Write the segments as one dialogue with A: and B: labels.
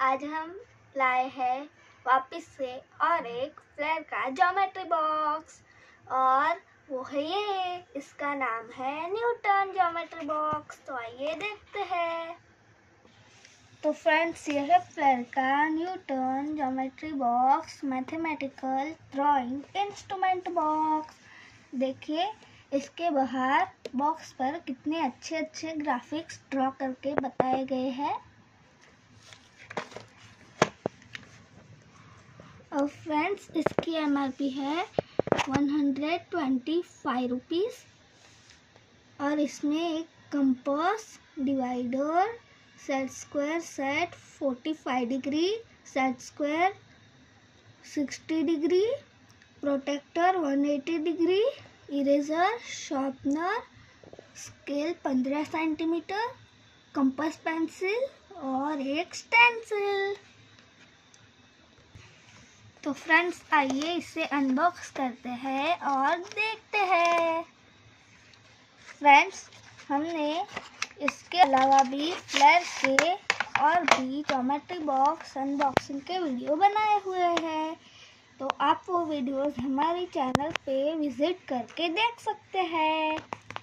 A: आज हम लाए हैं वापस से और एक फ्लेयर का ज्योमेट्री बॉक्स और वो है ये, इसका नाम है न्यूटन ज्योमेट्री बॉक्स। तो आइए देखते हैं। तो फ्रेंड्स, ये है फ्लेयर का Newton geometry box mathematical drawing instrument box. देखिए इसके बाहर बॉक्स पर कितने अच्छे अच्छे ग्राफिक्स ड्रॉ करके बताए गए हैं। और फ्रेंड्स, इसकी MRP है 125 रुपीज़ और इसमें एक compass, divider, set square set 45 degree, set square 60 degree, protractor 180 degree, eraser, sharpener, scale 15 centimetre, compass pencil और एक स्टेंसिल। तो फ्रेंड्स, आइए इसे अनबॉक्स करते हैं और देखते हैं। फ्रेंड्स, हमने इसके अलावा भी फ्लेयर के और भी ज्योमेट्री बॉक्स अनबॉक्सिंग के वीडियो बनाए हुए हैं, तो आप वो वीडियोस हमारे चैनल पे विजिट करके देख सकते हैं।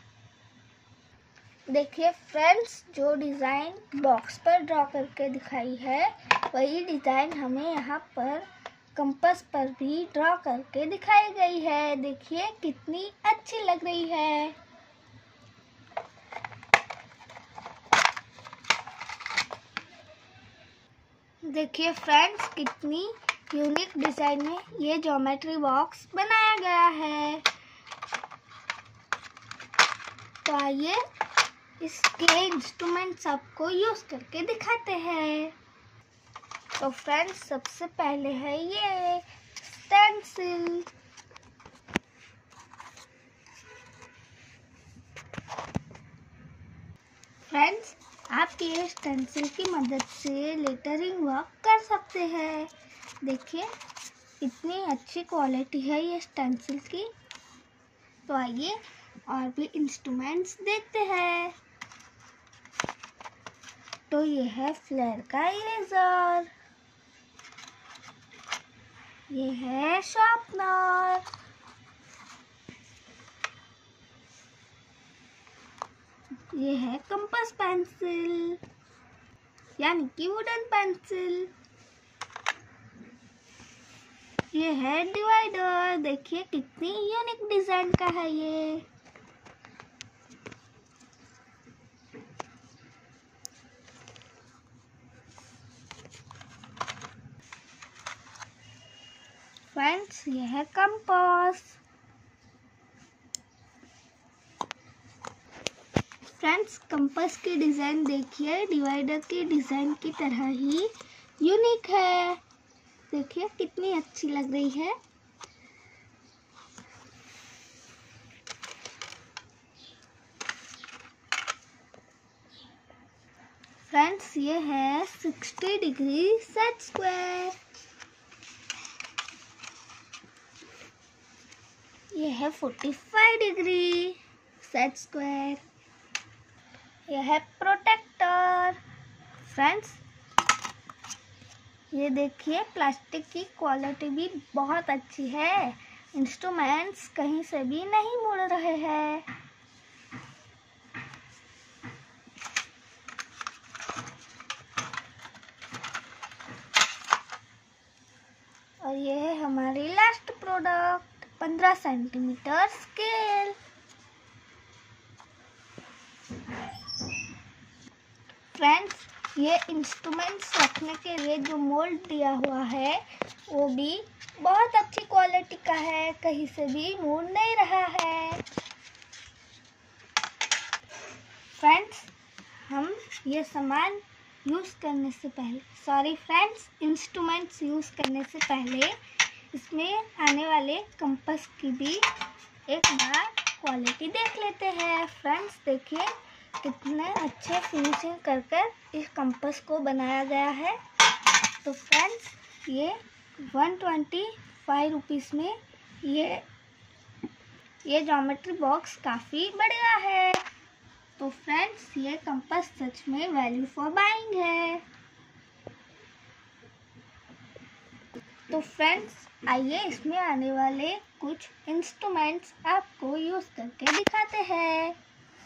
A: देखिए फ्रेंड्स, जो डिज़ाइन बॉक्स पर ड्रॉ करके दिखाई है वही डिज़ाइन हमें यहाँ पर कंपास पर भी ड्रॉ करके दिखाई गई है। देखिए कितनी अच्छी लग रही है। देखिए फ्रेंड्स, कितनी यूनिक डिजाइन में ये ज्योमेट्री बॉक्स बनाया गया है। तो आइए इसके इंस्ट्रूमेंट्स आपको यूज करके दिखाते हैं। तो फ्रेंड्स, सबसे पहले है ये स्टेंसिल। फ्रेंड्स, आप ये स्टेंसिल की मदद से लेटरिंग वर्क कर सकते हैं। देखिए इतनी अच्छी क्वालिटी है ये स्टेंसिल की। तो आइए और भी इंस्ट्रूमेंट्स देखते हैं। तो ये है फ्लेयर का इरेजर, ये है शार्पनर, ये है कंपास पेंसिल यानी कि वुडन पेंसिल, ये है डिवाइडर। देखिए कितनी यूनिक डिजाइन का है ये। फ्रेंड्स, ये है कंपास। फ्रेंड्स, कंपास की डिजाइन देखिए डिवाइडर की डिजाइन की तरह ही यूनिक है। देखिए कितनी अच्छी लग रही है। फ्रेंड्स, ये है 60 डिग्री सेट स्क्वायर, ये है 45 डिग्री सेट स्क्वायर, ये है प्रोटेक्टर। फ्रेंड्स, ये देखिए प्लास्टिक की क्वालिटी भी बहुत अच्छी है। इंस्ट्रूमेंट्स कहीं से भी नहीं मुड़ रहे हैं। और ये है हमारी last product, 15 centimetre scale. Friends, ये इंस्ट्रूमेंट्स रखने के लिए जो मोल्ड दिया हुआ है वो भी बहुत अच्छी क्वालिटी का है, कहीं से भी मुड़ नहीं रहा है। फ्रेंड्स, हम ये सामान यूज़ करने से पहले इंस्ट्रूमेंट्स यूज़ करने से पहले इसमें आने वाले कंपास की भी एक बार क्वालिटी देख लेते हैं। फ्रेंड्स, देखिए कितने अच्छे फिनिशिंग कर इस कंपास को बनाया गया है। तो फ्रेंड्स, ये 125 रुपीज़ में ये ज्योमेट्री बॉक्स काफ़ी बढ़िया है। तो फ्रेंड्स, ये कंपास सच में वैल्यू फॉर बाइंग है। तो फ्रेंड्स आइए इसमें आने वाले कुछ इंस्ट्रूमेंट्स आपको यूज़ करके दिखाते हैं।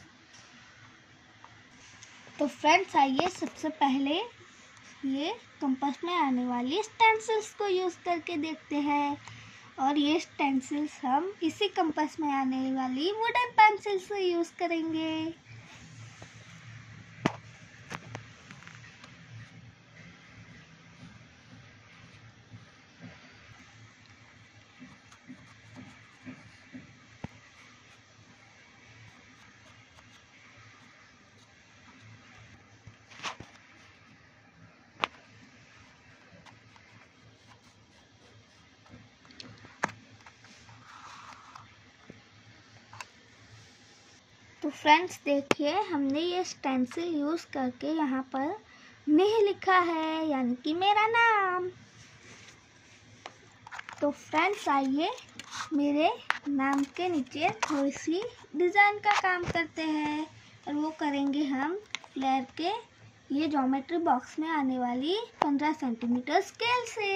A: तो फ्रेंड्स आइए सबसे पहले ये कंपास में आने वाली स्टेंसिल्स को यूज़ करके देखते हैं। और ये स्टेंसिल्स हम इसी कंपास में आने वाली वुडन पेंसिल से यूज़ करेंगे। तो फ्रेंड्स देखिए हमने ये स्टेंसिल यूज़ करके यहाँ पर नेह लिखा है, यानी कि मेरा नाम। तो फ्रेंड्स आइए मेरे नाम के नीचे थोड़ी सी डिज़ाइन का काम करते हैं, और वो करेंगे हम फ्लेयर के ये ज्योमेट्री बॉक्स में आने वाली 15 सेंटीमीटर स्केल से।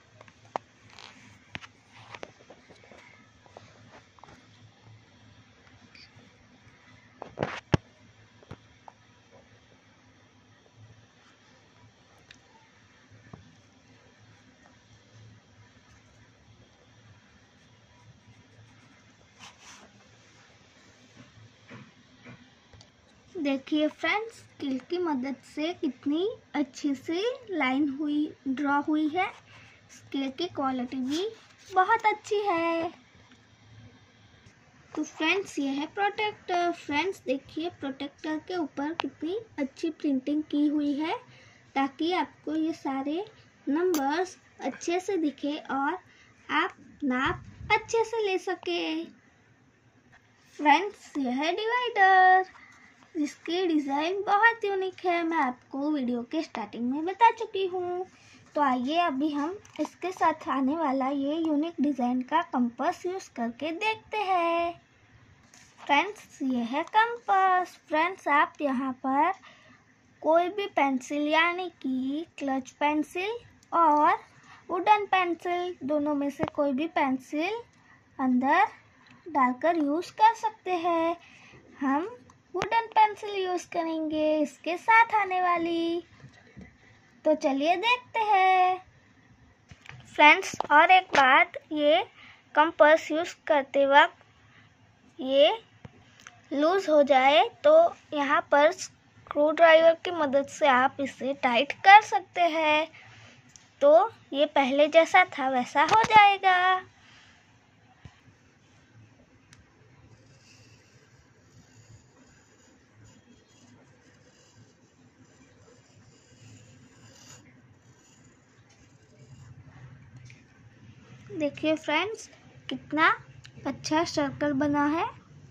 A: देखिए फ्रेंड्स स्केल की मदद से कितनी अच्छी सी लाइन ड्रॉ हुई है। स्केल की क्वालिटी भी बहुत अच्छी है। तो फ्रेंड्स ये है प्रोटेक्टर। फ्रेंड्स देखिए प्रोटेक्टर के ऊपर कितनी अच्छी प्रिंटिंग की हुई है, ताकि आपको ये सारे नंबर्स अच्छे से दिखे और आप नाप अच्छे से ले सके। फ्रेंड्स ये है डिवाइडर, जिसकी डिज़ाइन बहुत यूनिक है, मैं आपको वीडियो के स्टार्टिंग में बता चुकी हूँ। तो आइए अभी हम इसके साथ आने वाला ये यूनिक डिज़ाइन का कंपास यूज़ करके देखते हैं। फ्रेंड्स ये है कंपास। फ्रेंड्स आप यहाँ पर कोई भी पेंसिल यानी कि क्लच पेंसिल और वुडन पेंसिल दोनों में से कोई भी पेंसिल अंदर डालकर यूज़ कर सकते हैं। हम वुडन पेंसिल यूज़ करेंगे इसके साथ आने वाली। तो चलिए देखते हैं। फ्रेंड्स और एक बात, ये कंपास यूज़ करते वक्त ये लूज़ हो जाए तो यहाँ पर स्क्रू ड्राइवर की मदद से आप इसे टाइट कर सकते हैं, तो ये पहले जैसा था वैसा हो जाएगा। देखिए फ्रेंड्स कितना अच्छा सर्कल बना है।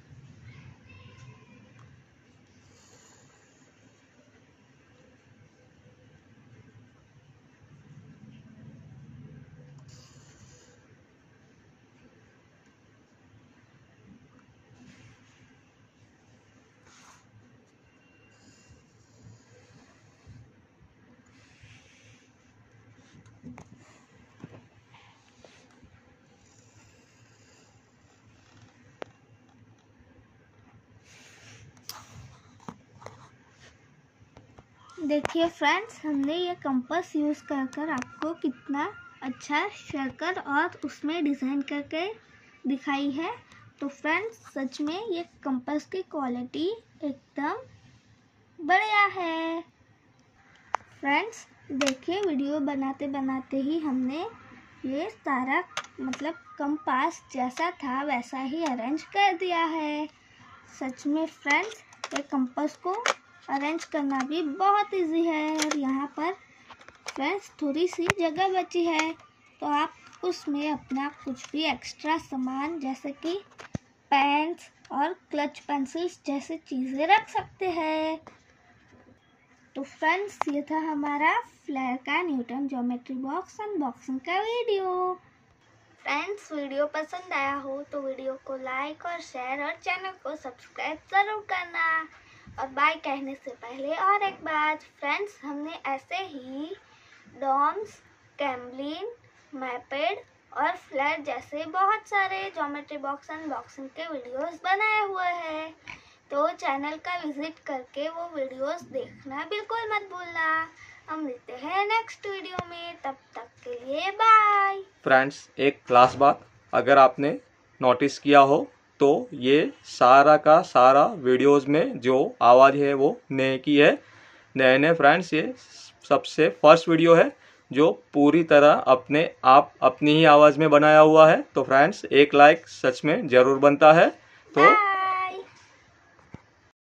A: देखिए फ्रेंड्स हमने ये कंपास यूज़ कर आपको कितना अच्छा सर्कल और उसमें डिज़ाइन करके दिखाई है। तो फ्रेंड्स सच में ये कंपास की क्वालिटी एकदम बढ़िया है। फ्रेंड्स देखिए वीडियो बनाते बनाते ही हमने ये सारा मतलब कंपास जैसा था वैसा ही अरेंज कर दिया है। सच में फ्रेंड्स ये कंपास को अरेंज करना भी बहुत इजी है। और यहाँ पर फ्रेंड्स थोड़ी सी जगह बची है, तो आप उसमें अपना कुछ भी एक्स्ट्रा सामान जैसे कि पेन्स और क्लच पेंसिल्स जैसे चीज़ें रख सकते हैं। तो फ्रेंड्स ये था हमारा फ्लेयर का न्यूटन ज्योमेट्री बॉक्स अनबॉक्सिंग का वीडियो। फ्रेंड्स वीडियो पसंद आया हो तो वीडियो को लाइक और शेयर और चैनल को सब्सक्राइब ज़रूर करना। और बाय कहने से पहले और एक बात, फ्रेंड्स हमने ऐसे ही डॉम्स, कैमलिन मैपेड और फ्लैट जैसे बहुत सारे ज्योमेट्री बॉक्स अनबॉक्सिंग के वीडियोस बनाए हुए हैं। तो चैनल का विजिट करके वो वीडियोस देखना बिल्कुल मत भूलना। हम मिलते हैं नेक्स्ट वीडियो में, तब तक के लिए बाय।
B: फ्रेंड्स, एक क्लास बात अगर आपने नोटिस किया हो तो ये सारा का सारा वीडियोस में जो आवाज़ है वो नए की है। नए फ्रेंड्स, ये सबसे फर्स्ट वीडियो है जो पूरी तरह अपने आप अपनी ही आवाज़ में बनाया हुआ है। तो फ्रेंड्स, एक लाइक सच में ज़रूर बनता है। तो